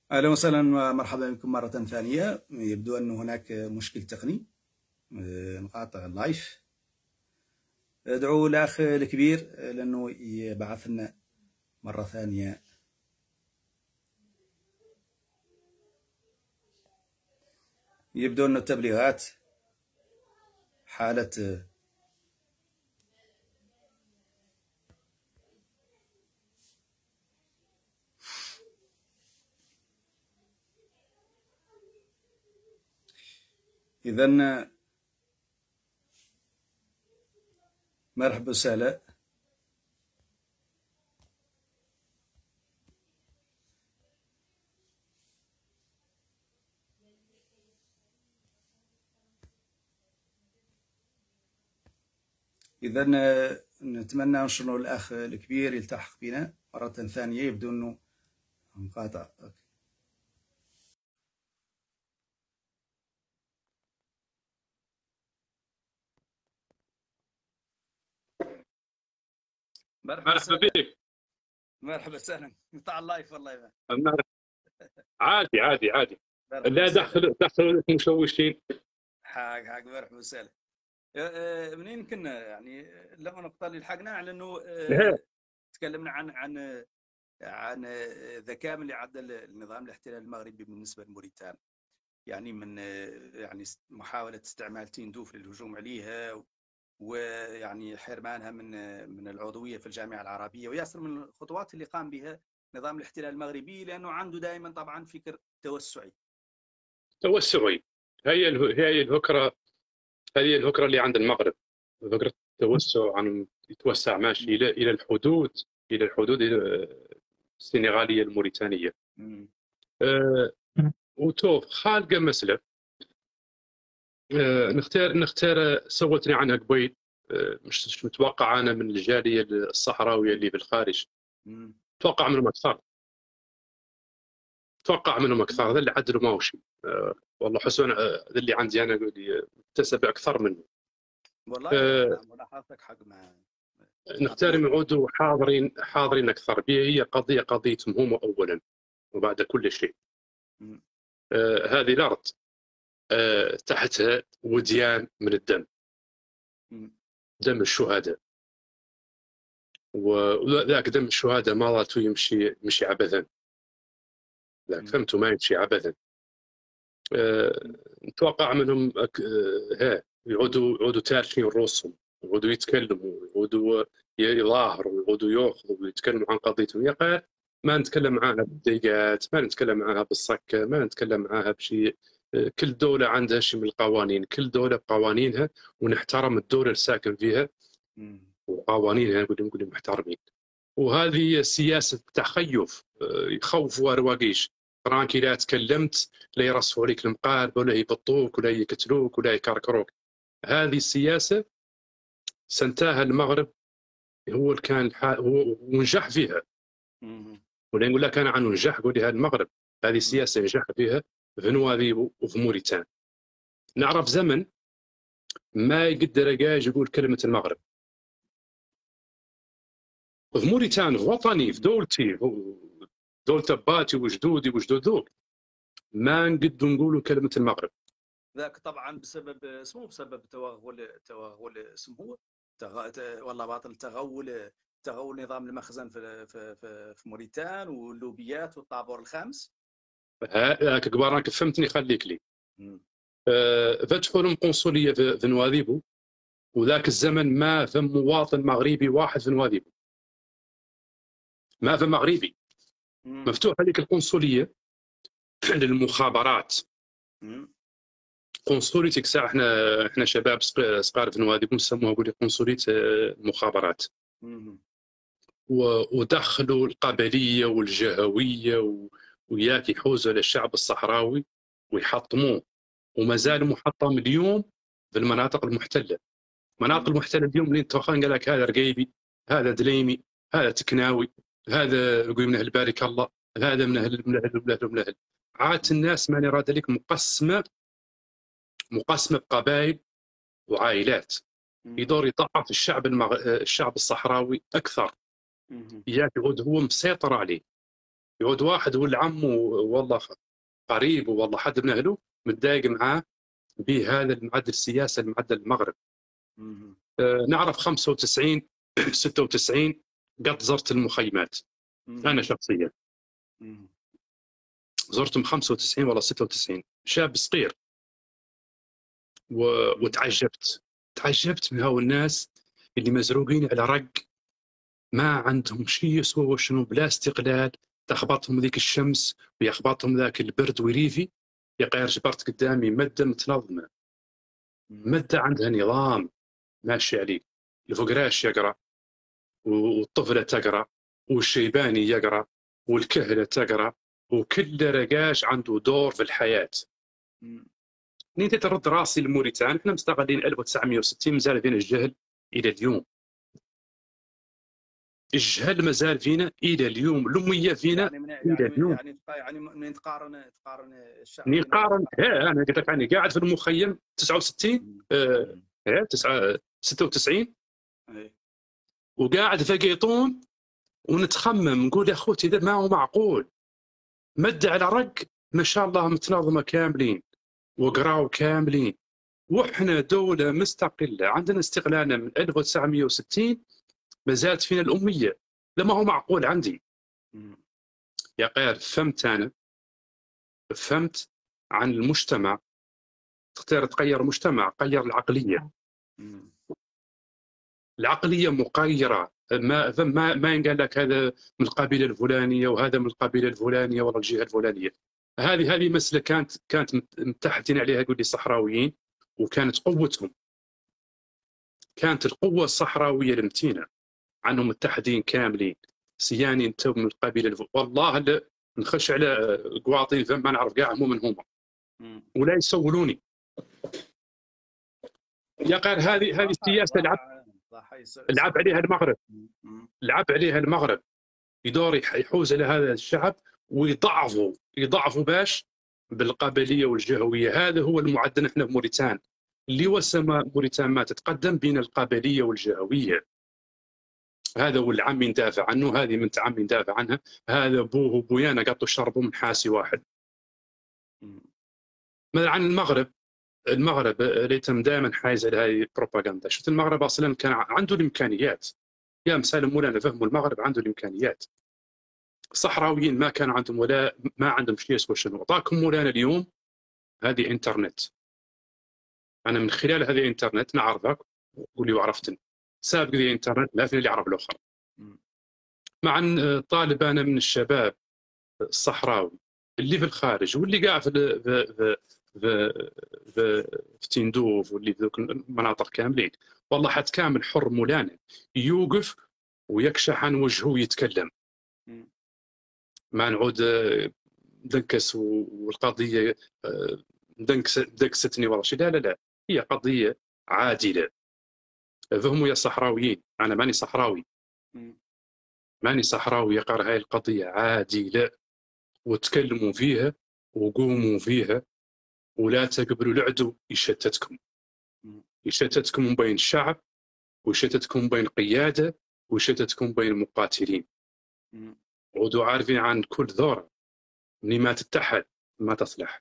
أهلا وسهلا ومرحبا بكم مرة ثانية. يبدو أن هناك مشكل تقني. نقاطع اللايف. ادعو الأخ الكبير لأنه يبعث لنا مرة ثانية. يبدو أن التبليغات حالة إذن مرحبا وسهلا. إذن نتمنى أن الأخ الكبير يلتحق بنا مرة ثانية. يبدو أنه انقطع. مرحبا مرحبا بك. مرحبا وسهلا. نطلع اللايف والله. عادي عادي عادي. لا دخل مشوشين. حاج مرحبا وسهلا. منين كنا يعني لما نقطة اللي لحقنا على انه تكلمنا عن ذكاء اللي عدل النظام الاحتلال المغربي بالنسبه لموريتانيا، يعني من يعني محاوله استعمال تندوف للهجوم عليها، ويعني حرمانها من العضويه في الجامعه العربيه، وياسر من الخطوات اللي قام بها نظام الاحتلال المغربي، لانه عنده دائما طبعا فكر توسعي. هي الفكره، هذه الفكره اللي عند المغرب، فكره التوسع، عن يتوسع ماشي الى الحدود، السنغاليه الموريتانيه. وتوف خالقه مساله. نختار سولتني عنها قبيل. مش متوقع انا من الجاليه الصحراويه اللي بالخارج. توقع منهم اكثر. هذا اللي عدلوا ما هو شيء. والله حسون، هذا اللي عندي انا اكتسب اكثر منه. والله ملاحظتك حق ما نختار يعودوا حاضرين اكثر. هي قضيتهم هم اولا وبعد كل شيء. هذه الارض تحتها وديان من الدم، دم الشهداء، وذاك دم الشهداء ما ظلتوا يمشي عبثا. لا فهمتوا، ما يمشي عبثا. نتوقع منهم يعودوا تاركين رؤوسهم، يعودوا يتكلموا، يعودوا يظاهروا، يعودوا ياخذوا ويتكلموا عن قضيتهم. يا قال ما نتكلم معاها بالضيقات، ما نتكلم معاها بالسكه، ما نتكلم معاها بشيء. كل دوله عندها شيء من القوانين، كل دوله بقوانينها، ونحترم الدوله الساكن فيها وقوانينها، نقول محترمين. وهذه سياسه تخيف، يخوفوا رواقيش. فرانكي لا تكلمت لا يرصفوا عليك المقاربه، ولا يبطوك، ولا يقتلوك، ولا يكركروك. هذه السياسه سنتاها المغرب، هو اللي كان هو ونجح فيها. ولا نقول لك انا عن نجح، قول لي هذا المغرب هذه السياسه نجح فيها في نواذيبو وفي موريتان. نعرف زمن ما يقدر يقول كلمه المغرب في موريتان، في وطني، في دولتي، دولة أباتي وجدودي وجدود ذوك، ما نقدر نقولوا كلمة المغرب. ذاك طبعا بسبب اسمه، بسبب توغل اسمه والله باطل، تغول نظام المخزن في موريتان، واللوبيات والطابور الخامس. هاك كبار راك فهمتني، خليك لي. فتحوا لهم قنصليه في نواذيبو، وذاك الزمن ما ثم مواطن مغربي واحد في نواذيبو، ما في مغربي. مفتوح هذيك القنصليه للمخابرات. قنصليتك ساعه احنا شباب صغار في نواذيبو نسموها قولي قنصليه المخابرات. ودخلوا القبليه والجهويه وياك يحوزوا للشعب الصحراوي ويحطموه، وما زال محطم اليوم في المناطق المحتله. المناطق المحتله اليوم اللي توخان قال لك هذا رقيبي، هذا دليمي، هذا تكناوي، هذا يقول من اهل بارك الله، هذا من اهل من اهل. عاد الناس ما نراد لك مقسمه بقبائل وعائلات. يدور يضعف الشعب الصحراوي اكثر. ياك يعود هو مسيطر عليه. يعود واحد ولا عمه والله قريب والله حد من اهله متضايق معاه بهذا المعدل السياسي المعدل المغرب. نعرف 95 96 قد زرت المخيمات انا شخصيا، زرتهم 95 ولا 96، شاب صغير وتعجبت من هؤلاء الناس اللي مزروقين على رق، ما عندهم شيء يسووا شنو بلا استقلال، تخبطهم ذيك الشمس ويخبطهم ذاك البرد ويريفي. يا غير جبرت قدامي مده متنظمه، مده عندها نظام ماشي عليه، الفقراش يقرا والطفله تقرا والشيباني يقرا والكهله تقرا، وكل رقاش عنده دور في الحياه. انت ترد راسي لموريتان، احنا مستقلين 1960 مازال فينا الجهل الى اليوم، الجهل مازال فينا الى اليوم، الاميه فينا الى اليوم. يعني من تقارن الشعب، نقارن انا قلت لك، يعني قاعد في المخيم 69 96 وقاعد في قيطون ونتخمم نقول يا اخوتي ما هو معقول، مد على رق ما شاء الله متنظمه كاملين وقراوا كاملين، واحنا دوله مستقله عندنا استقلالنا من 1960 ما زالت فينا الاميه، لما هو معقول عندي. يا غير فهمت عن المجتمع، تختار تغير المجتمع، غير العقليه. العقليه مقيره، ما ينقال لك هذا من القبيله الفلانيه وهذا من القبيله الفلانيه ولا الجهه الفلانيه. هذه مساله كانت متحدين عليها يقول لي الصحراويين، وكانت قوتهم، كانت القوه الصحراويه المتينه عنهم متحدين كاملين. سياني انت من القبيله والله نخش على قواطين فم ما نعرف كاع هم من هما ولا يسولوني. يا غير هذه السياسه لعب عليها المغرب، لعب عليها المغرب يدور يحوز على هذا الشعب ويضعفوا باش بالقبليه والجهويه. هذا هو المعدل احنا في موريتان، اللي وسم موريتان ما تتقدم بين القبليه والجهويه. هذا هو العم يندافع عنه، هذه من عم يندافع عنها، هذا ابوه وبويانا قطوا شربوا من حاسي واحد. مثلا عن المغرب ريتم دائما حايز على هذه البروباغندا. شفت المغرب اصلا كان عنده الامكانيات، يا مسالم مولانا فهموا المغرب عنده الامكانيات. الصحراويين ما كان عندهم ولا ما عندهم شيء يسوى شنو اعطاكم مولانا اليوم. هذه انترنت، انا من خلال هذه الانترنت نعرفك واللي وعرفتني، سابق ذي انترنت لا في اللي يعرف الاخر. مع ان طالب انا من الشباب الصحراوي اللي في الخارج واللي قاعد في تندوف واللي في ذوك المناطق كاملين، والله حد كامل حر مولانا يوقف ويكشح عن وجهه ويتكلم. ما نعود دنكس والقضيه دكستني والله شيء، لا هي قضيه عادله. فهموا يا صحراويين، انا ماني صحراوي، ماني صحراوي يا قار، هاي القضيه عادله وتكلموا فيها وقوموا فيها، ولا تقبلوا العدو يشتتكم من بين الشعب ويشتتكم بين قياده ويشتتكم بين مقاتلين. عودوا عارفين عن كل ذوره اللي ما تتحد ما تصلح،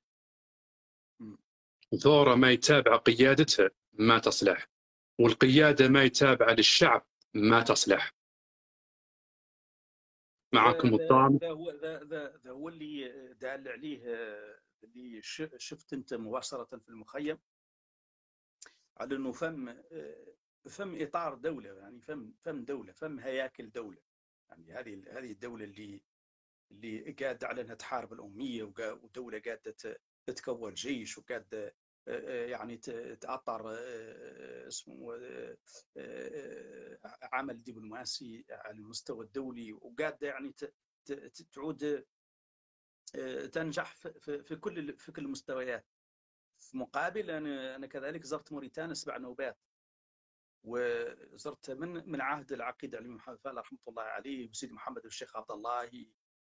ذوره ما يتابع قيادتها ما تصلح، والقياده ما يتابع للشعب ما تصلح. معكم الطعم. ذا هو اللي دال عليه، اللي شفت انت مباشره في المخيم، على انه فم اطار دوله، يعني فم دوله، فم هياكل دوله. يعني هذه الدوله اللي قاعده على انها تحارب الاميه، ودوله قاعده تتكون جيش، وقاعده يعني تأطر اسمه عمل دبلوماسي على المستوى الدولي، وقاعده يعني تعود تنجح في كل المستويات. في مقابل انا كذلك زرت موريتانيا 7 نوبات، وزرت من عهد العقيد علي محمد فال رحمه الله عليه وسيدي محمد والشيخ عبد الله،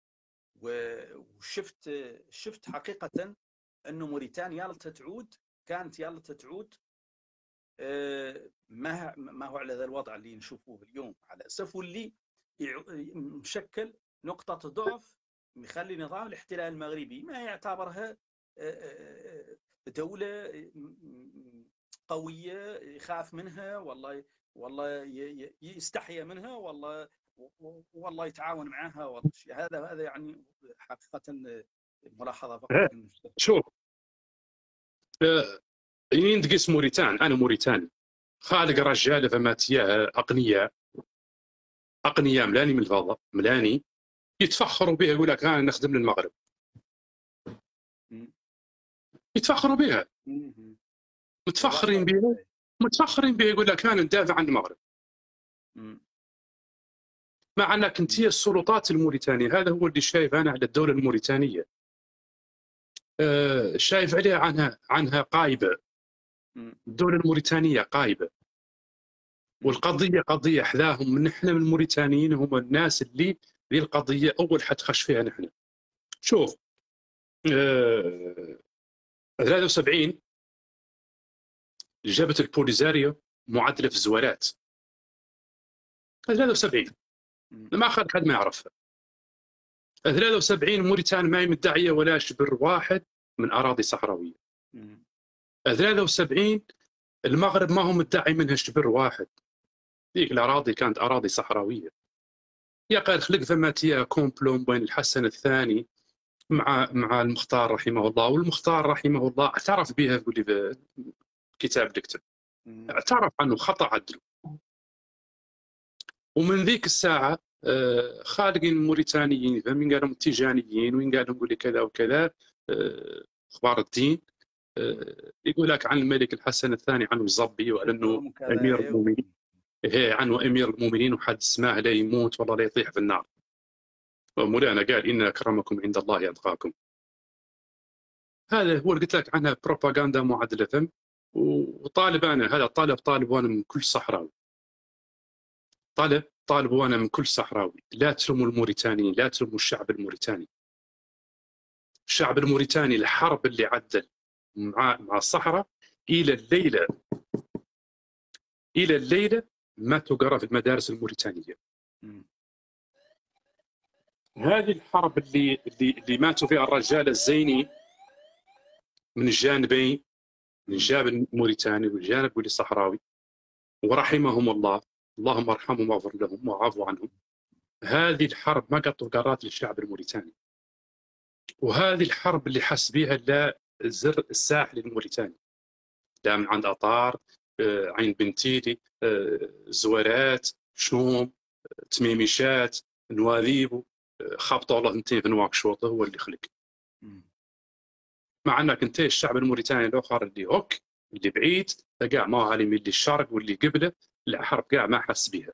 وشفت حقيقه انه موريتانيا يالتها تعود، كانت يالتها تعود ما هو على ذا الوضع اللي نشوفوه اليوم على اسف، واللي مشكل نقطه ضعف يخلي نظام الاحتلال المغربي ما يعتبرها دولة قوية يخاف منها، والله يستحي منها، والله يتعاون معها. هذا يعني حقيقة ملاحظة فقط من مصطفى. شوف، يندقس موريتان، انا موريتاني، خالق رجال فما تياه اقنياء ملاني من الفضاء، ملاني يتفخروا بها، يقول لك انا نخدم للمغرب، يتفخروا بها، متفخرين بها، يقول لك انا ندافع عن المغرب. مع انك انت السلطات الموريتانيه، هذا هو اللي شايف انا على الدوله الموريتانيه، شايف عليها عنها قايبه. الدوله الموريتانيه قايبه، والقضيه قضيه حذاهم من نحن من الموريتانيين، هم الناس اللي ذي القضيه اول حتخش فيها نحن. شوف 73 جابت البوليزاريو معادله في الزوالات، 73 ما اخذ حد ما يعرفها. 73 موريتان ما هي مدعيه ولا شبر واحد من اراضي صحراويه. 73 المغرب ما هو مدعي منها شبر واحد، ذيك الاراضي كانت اراضي صحراويه. يا قال خلق ثماتيه كومبلوم بين الحسن الثاني مع المختار رحمه الله، والمختار رحمه الله اعترف بها، يقول لي كتاب اللي كتب، اعترف عنه خطا عدله. ومن ذيك الساعه خالقين موريتانيين، فمن قالهم تيجانيين، وين قالهم يقول لي كذا وكذا، اخبار الدين، يقول لك عن الملك الحسن الثاني عنه الزبي، وعلى انه امير المؤمنين، عنه امير المؤمنين، وحد اسماه لا يموت والله لا يطيح في النار. ومولانا قال ان اكرمكم عند الله اتقاكم. هذا هو اللي قلت لك عنها بروباغندا معدله فم. وطالب انا، هذا طالب وانا من كل صحراوي، طالب وانا من كل صحراوي، لا تلوموا الموريتانيين، لا تلوموا الشعب الموريتاني. الشعب الموريتاني الحرب اللي عدل مع الصحراء الى الليله ما تقرا في المدارس الموريتانيه. هذه الحرب اللي ماتوا فيها الرجال الزيني من الجانبين، من الجانب الموريتاني والجانب الصحراوي، ورحمهم الله، اللهم ارحمهم واغفر لهم وعفو عنهم. هذه الحرب ما قطوا قرات للشعب الموريتاني، وهذه الحرب اللي حس بها لا زر الساحل الموريتاني، لا من عند اطار، عين بنتيلي، زوارات، شوم، تميميشات، نواذيب، خبطوا والله ثنتين في نواكشوط، هو اللي خلق. مع انك انت الشعب الموريتاني الاخر اللي هوك اللي بعيد، كاع ما هو عالم اللي الشرق واللي قبله الحرب كاع ما حس بها.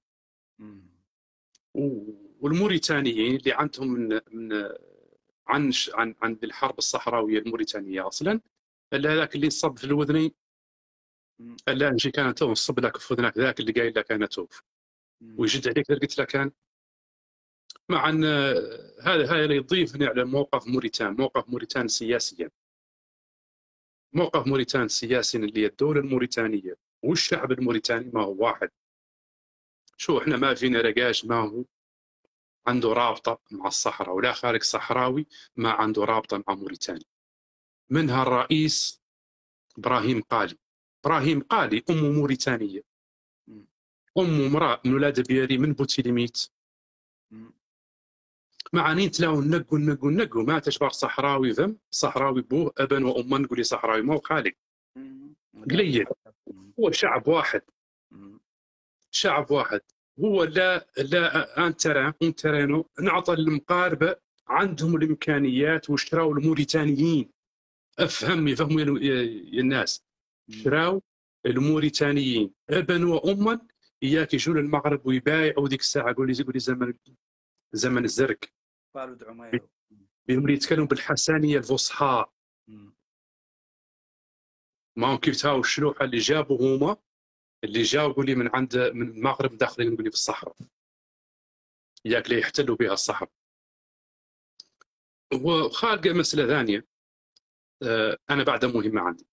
والموريتانيين اللي عندهم من عن الحرب الصحراويه الموريتانيه اصلا، الا هذاك اللي صب في الوذنين، الا نجي كان تو نصب لك في اذنك ذاك اللي قايل لك انا توف، ويجد عليك قلت لك كان. مع ان هذا اللي يضيفني على موقف موريتان سياسيا. موقف موريتان سياسيا اللي الدوله الموريتانيه والشعب الموريتاني ما هو واحد. شو احنا ما فينا رقاش ما هو عنده رابطه مع الصحراء، ولا خارج صحراوي ما عنده رابطه مع موريتانيا. منها الرئيس ابراهيم قالي امه موريتانيه، امه امراه من ولاد بياري من بوتيليميت. مع تلاو نقوا ما تشبر صحراوي فم صحراوي بوه ابا وامه، نقول لي صحراوي ما هو خالق قليل. هو شعب واحد. هو لا انترانو نعطى المقاربه عندهم الامكانيات، واشتراوا الموريتانيين. يفهموا يا الناس، شراو الموريتانيين ابا واما، اياك يجوا للمغرب ويبايعوا ذيك الساعه. قول لي زمن الزرق، بهم يتكلموا بالحسانيه الفصحى. ما هم كيف تاو الشلوحه اللي جابوا هما، اللي جاوا قول لي من المغرب داخلين، نقول لي في الصحراء، اياك لي يحتلوا بها الصحراء. وخالقه مساله ثانيه انا بعدها مهمه عندي.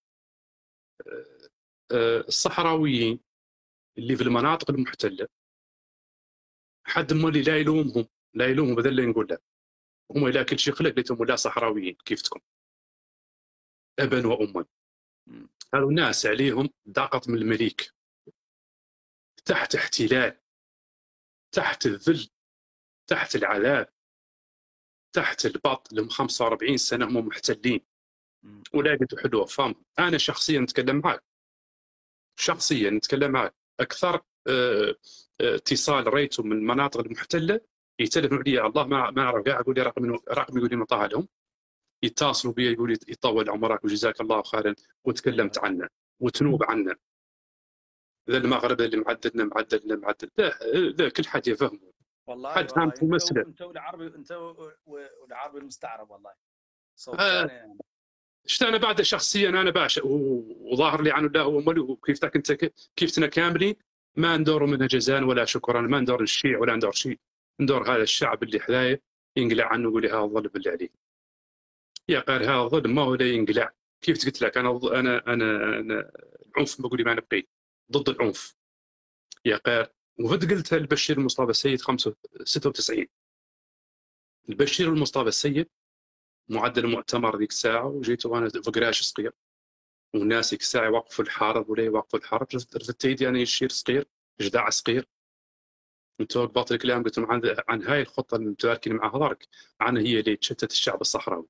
الصحراويين اللي في المناطق المحتله، حد مولي لا يلومهم، هذا اللي نقول له. هما إلا كل شيء خلق ليتهم ولا صحراويين كيفتكم أبا وأما. هذو الناس عليهم ضغط من الملك، تحت احتلال، تحت الذل، تحت العذاب، تحت البط. لهم 45 سنة هم محتلين ولا قد حلوة فهم. أنا شخصيا نتكلم معك، شخصيا نتكلم معك أكثر اتصال ريته من المناطق المحتلة يتلفون علي الله ما أعرف كاع، يقول لي رقم يقول لي نعطاها لهم، يتصلوا بي يقول لي يطول عمرك وجزاك الله خيرا وتكلمت عنه وتنوب عنه. ذا المغرب اللي معدلنا ذا كل حد يفهمه. والله حد فهمت المسألة. انت والعربي المستعرب والله صوت ثاني يعني. شفت انا بعد شخصيا انا بعشق وظاهر لي عنه لا هو ملي وكيفتك انت كيفتنا كاملين، ما ندور منها جزاء ولا شكرا، ما ندور الشيع ولا ندور شيء، ندور هذا الشعب اللي حدايا ينقلع عنه يقول لي هذا الظلم اللي عليه. يا قال هذا الظلم ما هو لا ينقلع. كيف قلت لك انا العنف بقول لي ما نبقي ضد العنف يا قال. وفد قلتها لبشير المصطفى السيد 96. البشير المصطفى السيد معدل المؤتمر ذيك الساعه وجيت وانا فقراش صغير والناس ذيك الساعه يوقفوا الحرب ولا يوقفوا الحرب، رفدت ايدي انا يشير صغير جدع صغير نتوقف الكلام قلت لهم عن هاي الخطه اللي متباركين معها ضرك عن هي اللي تشتت الشعب الصحراوي.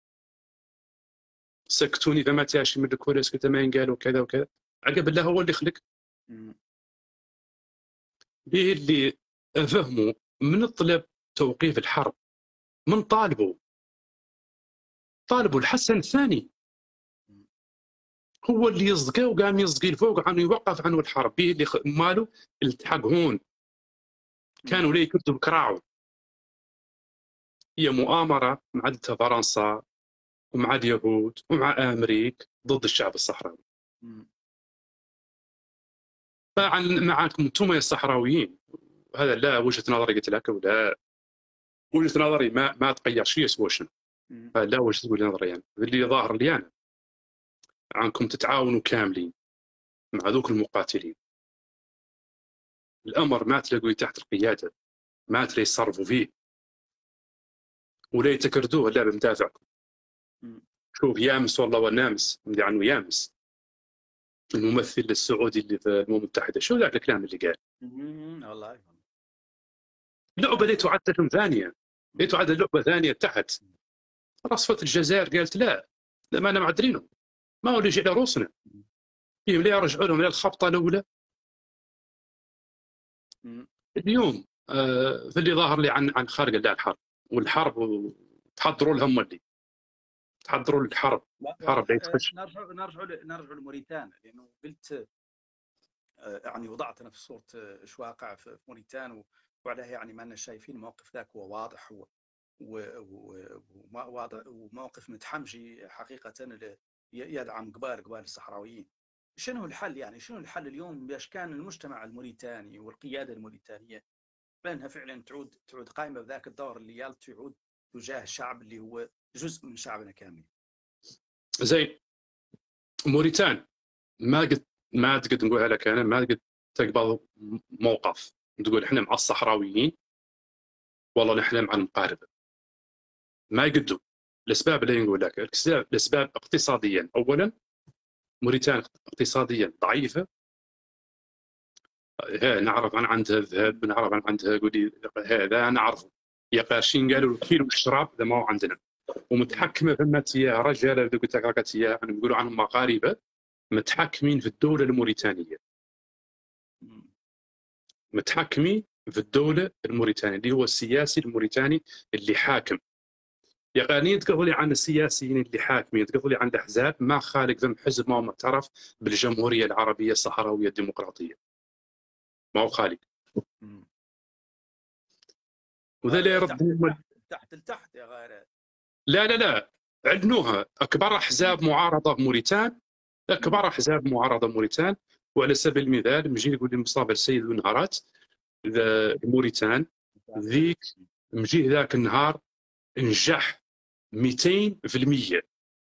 سكتوني فما تاشي من الكوريس قلت ما ينقالوا كذا وكذا. عقب الله هو اللي خلق به اللي فهموا من طلب توقيف الحرب، من طالبوا الحسن الثاني هو اللي يصدقه وقام يصدقي الفوق عنه يوقف عنه الحرب. به اللي ماله التحق هون كانوا ليه يكتبوا كراعوا. هي مؤامره مع فرنسا ومع اليهود ومع امريكا ضد الشعب الصحراوي. معكم انتم يا الصحراويين، هذا لا وجهه نظري قلت لك ولا وجهه نظري ما تغير شيء سوى شنو. لا وجهه نظري يعني اللي ظاهر لي انا عنكم تتعاونوا كاملين مع ذوك المقاتلين. الامر ما تلاقوه تحت القياده، ما تلاقي يصرفوا فيه ولا يتكردوه الا بمدافعكم. شوف يامس والله ونامس اللي عنه يامس الممثل السعودي اللي في الامم المتحده، شو ذاك الكلام اللي قال؟ والله لعبه اللي تعدل ثانيه، اللي تعدل لعبه ثانيه تحت. رصفه الجزائر قالت لا ما انا معدلينهم، ما هو اللي يجي على روسنا فيهم لا يرجعوا لهم الخبطه الاولى. اليوم في اللي ظاهر لي عن خارج الحرب والحرب تحضروا لهم اللي تحضروا للحرب. حرب لا تخش. نرجع لموريتانيا لانه قلت يعني وضعت انا في صوره ايش واقع في موريتانيا وعليها يعني ما شايفين الموقف ذاك هو واضح وموقف متحمجي حقيقه يدعم قبال الصحراويين. شنو الحل يعني؟ شنو الحل اليوم باش كان المجتمع الموريتاني والقياده الموريتانيه بانها فعلا تعود قائمه بذاك الدور اللي يعود تجاه الشعب اللي هو جزء من شعبنا كامل. زين موريتان ما تقدر نقولها لك انا ما تقدر تقبل موقف تقول احنا مع الصحراويين والله نحن مع المقاربه. ما يقدوا الاسباب اللي نقول لك الاسباب اقتصاديا. اولا موريتانيا اقتصاديا ضعيفه، نعرف عندها الذهب، نعرف عندها قولي هذا نعرفه يا قارشين قالوا كيلو الشراب هذا ما هو عندنا. ومتحكمه فما تيا رجال قلت لك تيا نقولوا عنهم مغاربه متحكمين في الدوله الموريتانيه، متحكمين في الدوله الموريتانيه اللي هو السياسي الموريتاني اللي حاكم. يا قانين تقول عن السياسيين اللي حاكمين، تقول عن الاحزاب ما خالق ذم حزب ما هو معترف بالجمهوريه العربيه الصحراويه الديمقراطيه، ما هو خالق. وذا اللي يرد تحت لتحت يا غير. لا عدنوها اكبر احزاب معارضه بموريتان، اكبر احزاب معارضه بموريتان. وعلى سبيل المثال مجي يقول لي مصطفى السيد ونهارات موريتان ذيك مجي ذاك النهار نجح 200%.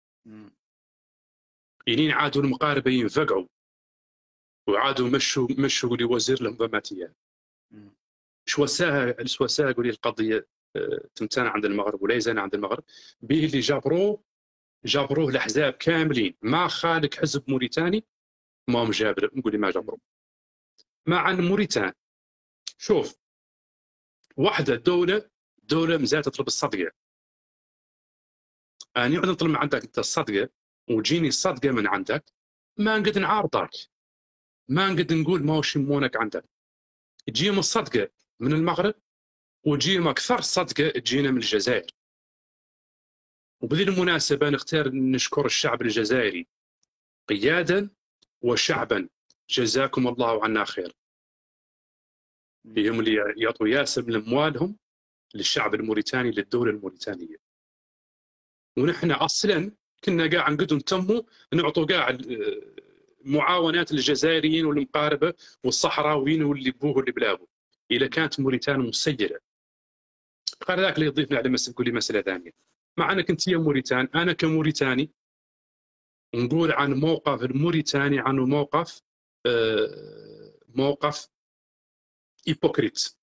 ينين عادوا المقاربه ينفقعوا وعادوا مشوا لي وزير لهم بماتيا. شو ساها قولي القضيه تمتنع عند المغرب ولا يزال عند المغرب، به اللي جابروه الاحزاب كاملين، ما خالك حزب موريتاني ما هم جابر، نقول لي ما جابروه. مع ان موريتان شوف واحده دوله مازال تطلب الصدقه، انا يقعد نطلب من عندك انت الصدقه وتجيني الصدقه من عندك، ما نقدر نعارضك، ما نقدر نقول ما هوش يمونك عندك. تجيهم الصدقه من المغرب وتجيهم اكثر صدقه تجينا من الجزائر. وبهذه المناسبه نختار نشكر الشعب الجزائري قيادا وشعبا، جزاكم الله عنا خير. هم اللي يعطوا ياسر من اموالهم للشعب الموريتاني، للدوله الموريتانيه. ونحن اصلا كنا قاع نقدم تموا نعطوا قاع معاونات للجزائريين والمقاربه والصحراويين واللي بوه واللي بلابو، اذا كانت موريتانيا مسيره. قال ذاك اللي يضيفنا على تقول لي مساله ثانيه، مع انك انت يا موريتان، انا كموريتاني نقول عن موقف الموريتاني عنه موقف هيبوكريت،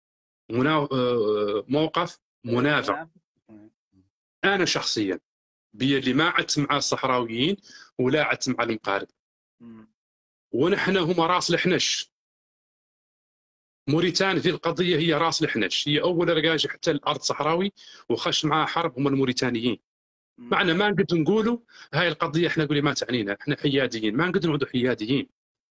موقف منافق. انا شخصيا اللي ما عدت مع الصحراويين ولا عدت مع المقارب، ونحن هما راس الحنش. موريتانيا في القضيه هي راس الحنش، هي اول رجاج احتل ارض صحراوي وخش معها حرب هم الموريتانيين. معنا ما نقدر نقولوا هاي القضيه احنا نقول ما تعنينا، احنا حياديين، ما نقدر نعودوا حياديين.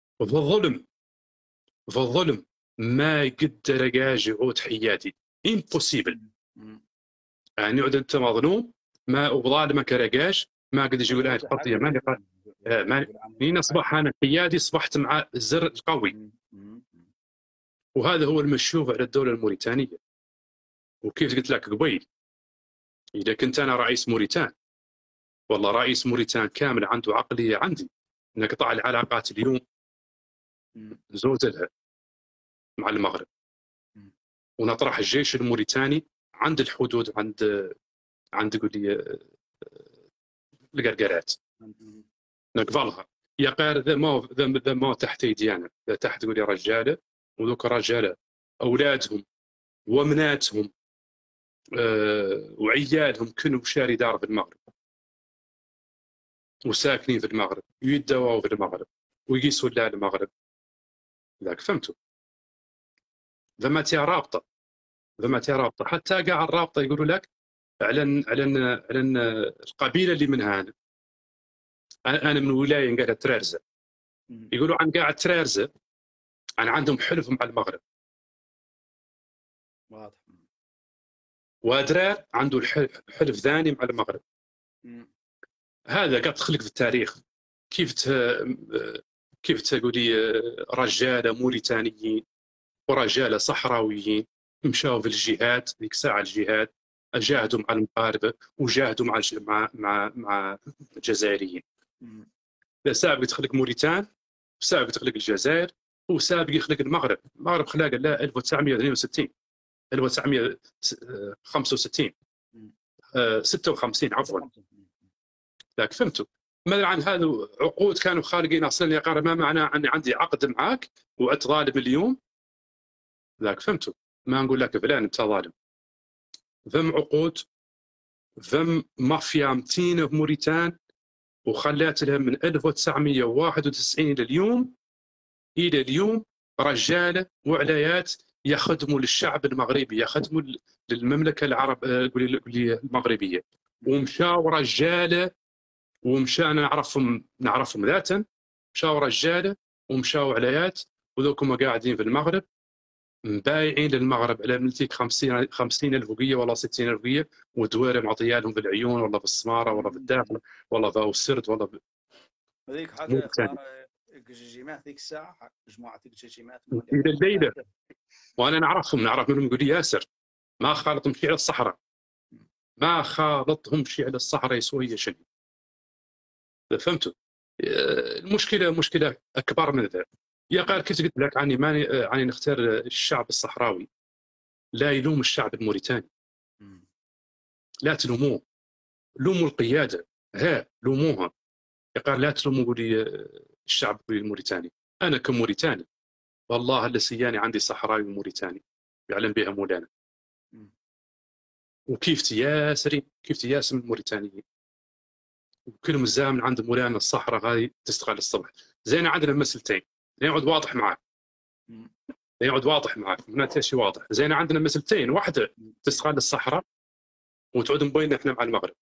في الظلم ما يقدر رجاج يعود حيادي، امبوسيبل. يعني يعود انت مظلوم ما وظالمك كرجاج ما قدر يقول هاي القضيه ماني اصبح انا حيادي، اصبحت مع الزر القوي. وهذا هو المشوف على الدوله الموريتانيه. وكيف قلت لك قبيل، اذا كنت انا رئيس موريتان، والله رئيس موريتان كامل عنده عقليه عندي، نقطع العلاقات اليوم نزودها مع المغرب ونطرح الجيش الموريتاني عند الحدود، عند قول لي القرقرات نقبلها. يا قار ذا ما تحت ايدينا، ذا تحت قول لي رجاله، وذوك رجاله اولادهم ومناتهم وعيالهم كانوا شاري دار في المغرب وساكنين في المغرب ويدواوا في المغرب ويقيسوا لا المغرب. ذاك فهمتوا؟ ذا تي رابطه حتى قاع الرابطه يقولوا لك على القبيله اللي من هنا. انا من ولايه قاعده ترارزه، يقولوا عن قاع ترارزه عندهم حلف مع المغرب. واضح. ودرار عنده حلف ثاني مع المغرب. هذا قاعد تخلق في التاريخ. كيف تقولي رجاله موريتانيين ورجاله صحراويين مشاو في الجهاد، ذيك ساعه الجهاد جاهدوا مع المغاربه وجاهدوا مع الجزائريين. سابق تخلق موريتان، وسابق تخلق الجزائر، وسابق يخلق المغرب. المغرب خلاقه لا 1962 1965 56 عفوا. لكن فهمتوا؟ مثلا عن هذا عقود كانوا خارجين اصلا، يا قارب ما معناه اني عندي عقد معك وانت ظالم اليوم. لكن فهمتوا؟ ما نقول لك فلان انت ظالم. ذم عقود، ذم مافيا متينه في موريتان، وخلات لها من 1991 الى اليوم رجاله وعلايات يخدموا للشعب المغربي، يخدموا للمملكه المغربيه. ومشاو رجاله انا نعرفهم ذاتا، مشاو رجاله ومشاو علايات، وذوكم قاعدين في المغرب مبايعين للمغرب على ملتيك 50,000 وقيه ولا 60,000 وقيه، ودويره معطيه لهم في العيون ولا في السماره ولا في الداخل ولا في السرد ولا هذيك حاجه جيجيمات ذيك الساعه، مجموعه جيجيمات الى الليله. وانا نعرف منهم، يقول لي ياسر ما خالطهم شيء على الصحراء، ما خالطهم شيء على الصحراء يسوي شيء. فهمتوا؟ المشكله مشكله اكبر من ذا. يا قال كيف قلت لك عني نختار الشعب الصحراوي، لا يلوم الشعب الموريتاني، لا تلوموه، لوموا القياده، لوموها. يا قال لا تلوموا قولي الشعب الموريتاني. انا كموريتاني والله اللي سياني عندي صحراوي موريتاني يعلم بها مولانا، وكيف ياسرين كيف ياسر من الموريتانيين، وكل مزامن عند مولانا الصحراء هذه تستغل الصبح. زين عندنا مسلتين يقعد واضح معك، يقعد واضح معك هنا شيء واضح. زين عندنا مسلتين، واحده تستغل الصحراء وتعود مبينه احنا مع المغرب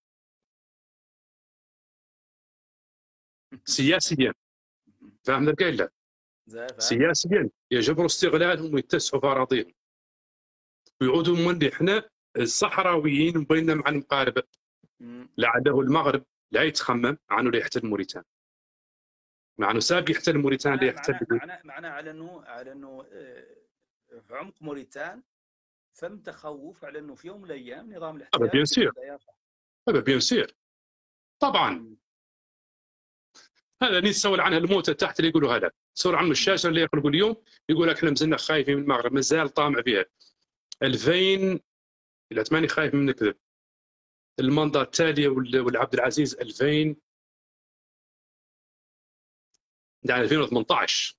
سياسيا. فاهم ذا لا؟ سياسيا يجبروا استغلالهم ويتسعوا في اراضيهم ويعودوا من احنا الصحراويين مبينه مع المغاربه، لعله المغرب لا يتخمم عنه ليحتل موريتانيا، مع انه سابق يحتل موريتانيا ليحتل. معناه على انه في عمق موريتان فم تخوف على انه في يوم من الايام نظام الاحتلال بيان سير بيان سير طبعا. هذا اللي تسول عنها الموتى تحت اللي يقولوا هذا، تسول عنه الشاشه اللي يخلقوا اليوم يقول لك احنا مازلنا خايفين من المغرب، مازال طامع فيها. 2000 لا ماني خايف من نكذب، المنظر التاليه والعبد العزيز 2000 يعني 2018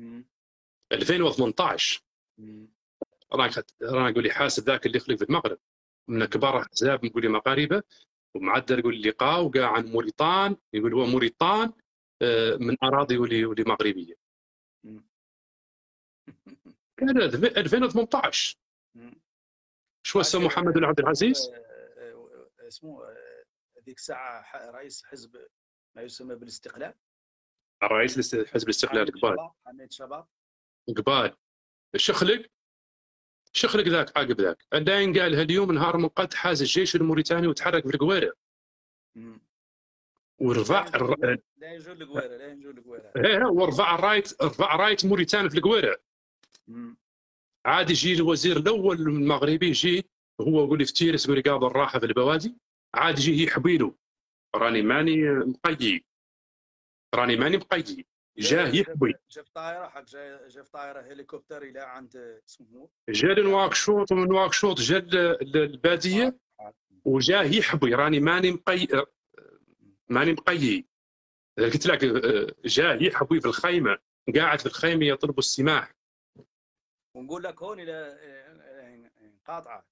2018 رانا نقول لي حاسب ذاك اللي يخلق في المغرب من كبار احزاب نقول لي مغاربه، ومعدل يقول لقاء وقاع عن موريطان، يقول هو موريطان من اراضي ولي مغربيه. كان 2018 شو اسمه محمد عبد العزيز اسمه ذيك الساعه رئيس حزب ما يسمى بالاستقلال، الرئيس حزب الاستقلال قبال حميد شباب قبال شخلق ذاك عقب ذاك الداين قالها اليوم نهار من قد حاز الجيش الموريتاني وتحرك في القويره ورفع لا ينجو القويره لا ينجو القويره ورفع رايت موريتاني في القويره. عاد يجي الوزير الاول المغربي يجي هو يقول لي في تيرس يقول لي قابل الراحه في البوادي، عاد يجي يحبي له راني ماني مقيي جاه يحبي شاف طائره حق شاف طائره هليكوبتر الى عند اسمه جا لنواكشوط ومن نواكشوط جا الباديه وجاه يحبي راني ماني مقيي. قلت لك جاه يحبي في الخيمه، قاعد في الخيمه يطلب السماح. ونقول لك هون الى قاطعه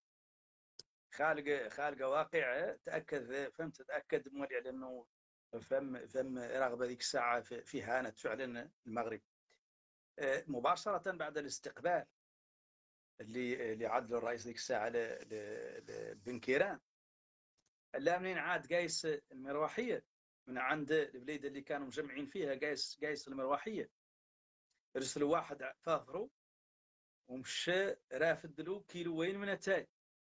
خالقه واقعه تاكد مولي على انه فم رغبه ذيك الساعه في هانه فعلا المغرب مباشره بعد الاستقبال اللي عدله الرئيس ذيك الساعه لبن كيران. لا منين عاد قايس المروحيه من عند البليده اللي كانوا مجمعين فيها، قايس المروحيه، رسلوا واحد فاضروا ومشى رافد له كيلوين من التاي.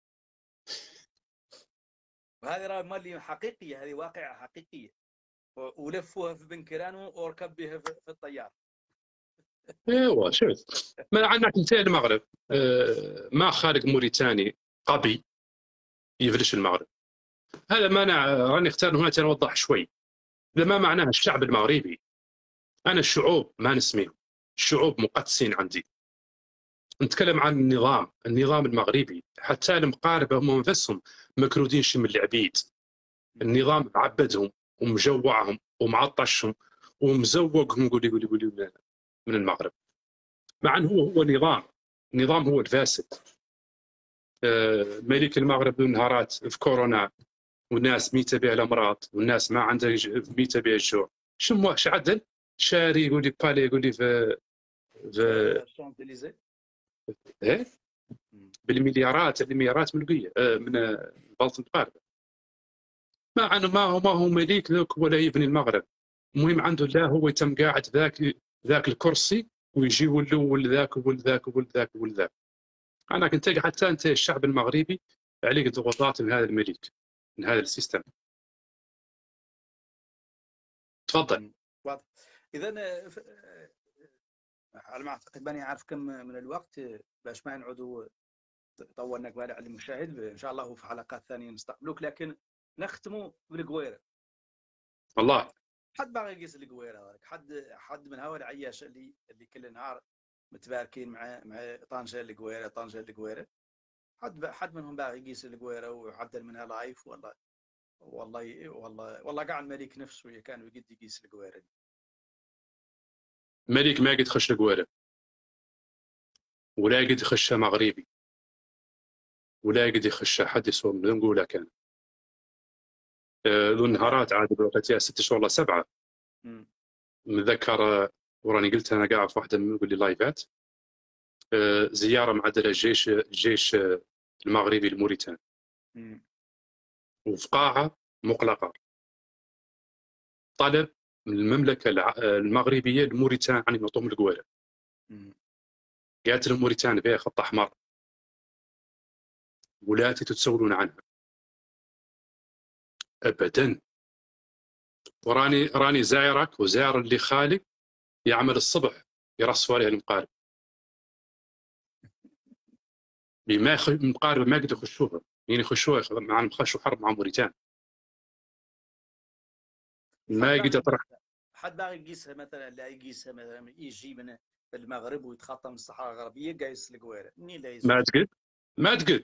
وهذه راه مالي حقيقيه، هذه واقعه حقيقيه، ولفوها في بن كيران وركب بها في الطياره. ايوا شوف ما عندنا كنتين المغرب ما خالق موريتاني قبي يفلش المغرب. هذا ما راني اختار هنا نوضح شوي. هذا ما معناه الشعب المغربي، انا الشعوب ما نسميهم، الشعوب مقدسين عندي. نتكلم عن النظام المغربي، حتى المقاربه هم انفسهم مكرودين شي من العبيد. النظام معبدهم ومجوعهم ومعطشهم ومزوقهم يقول من المغرب، مع انه هو النظام هو الفاسد. ملك المغرب نهارات في كورونا والناس ميته بها الامراض والناس ما عندها ميته بها الجوع، شو عدل شاري يقول لي بالي يقول لي في الشانزليزيه ايه بالمليارات ملقيه من بلطة المغاربه. ما هو مليك ذوك ولا يبني المغرب. المهم عنده لا هو يتم قاعد ذاك الكرسي ويجي ولد ذاك ولد ذاك ولد ذاك ولد ذاك. انا كنت حتى انت الشعب المغربي عليك ضغوطات من هذا الملك من هذا السيستم. تفضل. واضح. اذا على ما اعتقد ماني عارف كم من الوقت باش ما نعودوا طولنا قبال على المشاهد، ان شاء الله في حلقات ثانيه نستقبلوك، لكن نختموا بالقويره. والله حد باغي يقيس القويره؟ حد من هؤلاء العياش اللي كل نهار متباركين مع طنجه القويره حد منهم باغي يقيس القويره ويعدل منها لايف؟ والله قاع الملك نفسه كان يقد يقيس القويره دي. ملك ما قد خش القويره ولا قد يخشها مغربي. ولا يقدر يخش حد يصوم نقولها كان ذو النهارات عاد بوقتها 6 شهور ولا 7 متذكر وراني قلت انا قاعد في واحده من يقول لي لايفات زياره معدله الجيش المغربي الموريتاني وفي قاعه مغلقه طلب من المملكه المغربيه الموريتان عن يعطوهم القواره. قالت لهم موريتانيا فيها خط احمر ولا تتسولون عنها ابدا. وراني زايرك وزاير اللي خالي يعمل الصبح يرصوا عليه المقارب بما المقاربه ما يقدروا يخشوها يعني يخشوها مع خشوا حرب مع موريتانيا ما يقدر يطرح حد باغي يقيسها مثلا لا يقيسها مثلا يجي من المغرب ويتخطى من الصحراء الغربيه قايس القواره منين لا يزول ما تقد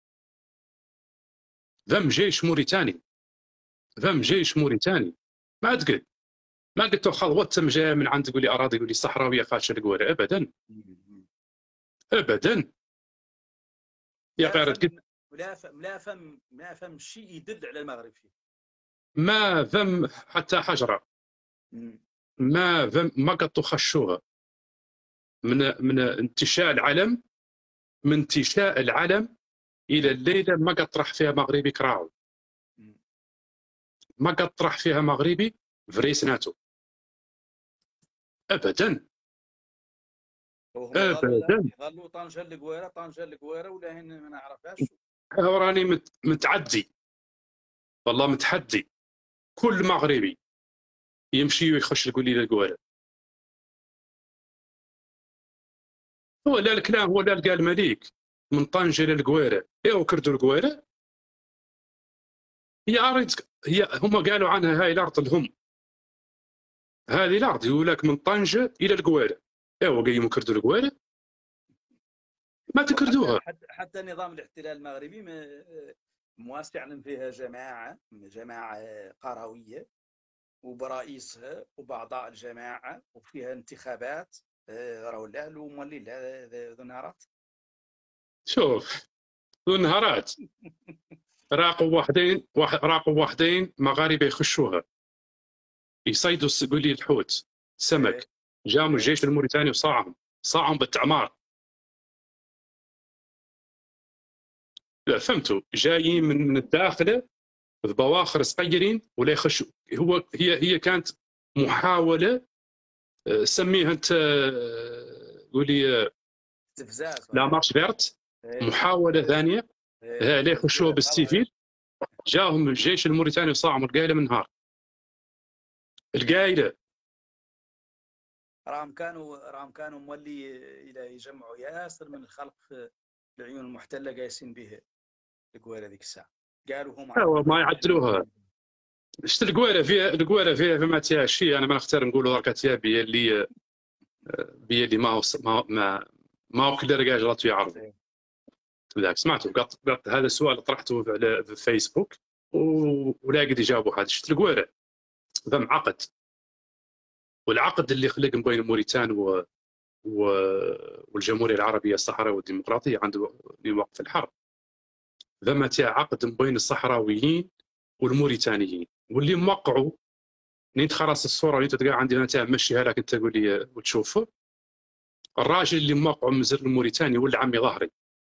ذم جيش موريتاني ما تقد ما قلت خل وتم جاي من عند تقول لي اراضي يقول لي صحراويه خاشة القواره ابدا يا غير لا فهم شيء يدل على المغرب فيه ما ذم حتى حجره ما ذم ما قد خشوها من انتشاء العلم الى الليله ما قد طرح فيها مغربي كراعو ما قد طرح فيها مغربي فريس ناتو ابدا يظلوا طنجه القواره ولا هن ما نعرفهاش. راني متعدي والله متحدي كل مغربي يمشي ويخش يقول لي القواره هو لا الكلام هو لا قال الملك من طنجه للقواره وكردوا القواره هي هم قالوا عنها هاي الارض الهم هذه الارض يقول لك من طنجه الى القواره قيموا كردوا القواره ما تكردوها. حتى نظام الاحتلال المغربي مواسع فيها جماعه قرويه وبرئيسها وبأعضاء الجماعه وفيها انتخابات راهو لا مولي ذو نهارات شوف ذو نهارات راقوا واحدين مغاربه يخشوها يصيدوا يقول لي الحوت سمك جاموا الجيش الموريتاني وصاعهم بالتعمار. لا فهمتوا جايين من الداخله ببواخر صغيرين ولا يخشوا هي كانت محاوله سميها انت قولي استفزاز لا مارش فيرت محاوله ثانيه لا يخشوها بالسيفيل جاهم الجيش الموريتاني وصاعهم القايله من نهار القايله راهم كانوا مولي الى يجمعوا ياسر من الخلق في العيون المحتله قايسين به القواره ذيك الساعه قالوا هم ما يعدلوها شفت القواره فيها فما تيها شيء انا ما نختار نقولوا دركا تيها بي اللي ما هو كل رجال جراتو يعرضوا ذاك سمعتوا قط هذا السؤال طرحته في فيسبوك ولا قد يجاوبوا هذا شفت القواره ذم عقد والعقد اللي خلق بين موريتان والجمهوريه العربيه الصحراويه والديمقراطيه عند وقف الحرب ذم عقد بين الصحراويين والموريتانيين واللي موقعوا نيت خلاص الصوره اللي تلقاها عندي انا مشيها لك انت تقول لي وتشوفه الراجل اللي موقعه من زر الموريتاني ولا عمي ظهري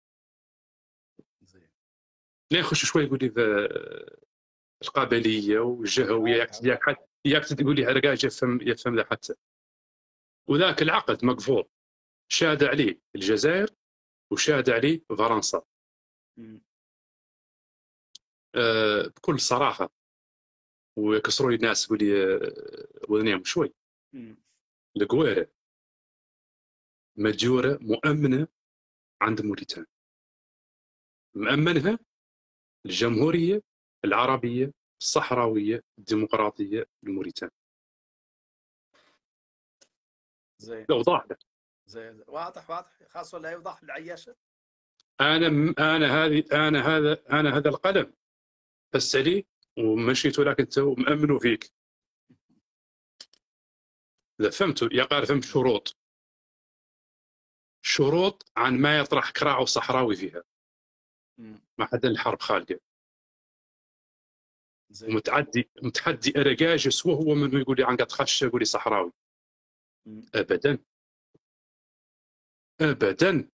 لا يخش شوي يقول لي القبليه والجهويه ياك تقول لي هرقاج يفهم ذا حتى وذاك العقد مقفول شاد عليه الجزائر وشاد عليه فرنسا بكل صراحه ويكسروا لي الناس يقول لي وذنيهم شوي القواره مجوره مؤمنه عند موريتانيا مؤمنها الجمهوريه العربيه الصحراويه الديمقراطيه الموريتانيه زين لو واضح زين واضح خاصه لا يوضح العياشه انا هذا القلم بس عليه ومشيت لك انت ومأمنوا فيك اذا فهمتوا يا قاري فهمت شروط عن ما يطرح كراعو صحراوي فيها ما حدا الحرب خالقه. زين. متحدي ارجاجس وهو من يقول لي عن قد خش يقول لي صحراوي. ابدا ابدا.